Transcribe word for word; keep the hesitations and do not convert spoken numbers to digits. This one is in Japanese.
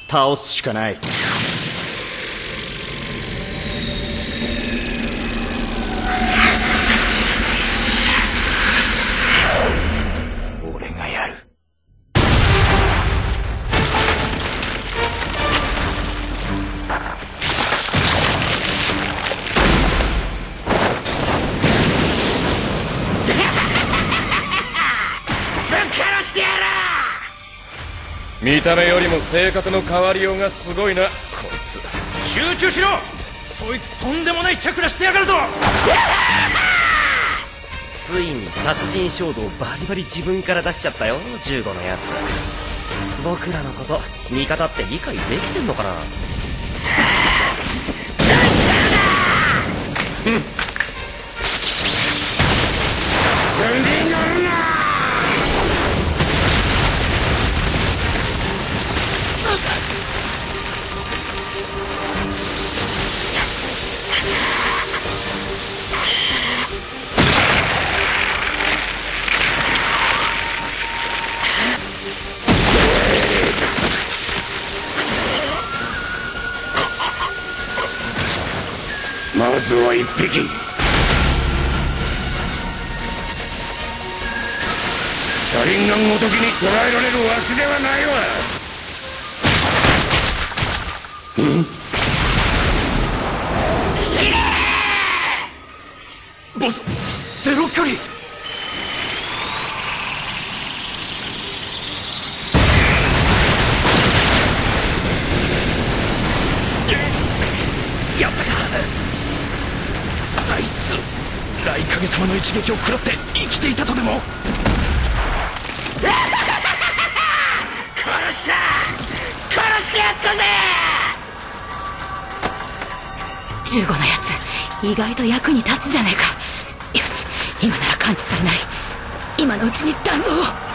倒すしかない。俺がやる。 見た目よりも性格の変わりようがすごいなこいつ。 集中しろ。そいつとんでもないチャクラしてやがるぞ。 ついに殺人衝動バリバリ自分から出しちゃったよじゅうごのやつ。僕らのこと味方って理解できてんのかな。うんまずは一匹。車輪ガンごときに捕らえられるわしではないわ。ん死ねーボス、ゼロ距離。やったか。あいつ雷影様の一撃を食らって生きていたとでも。 殺した殺してやったぜ。 じゅうごのやつ意外と役に立つじゃねえか。よし、今なら感知されない。今のうちに断蔵を。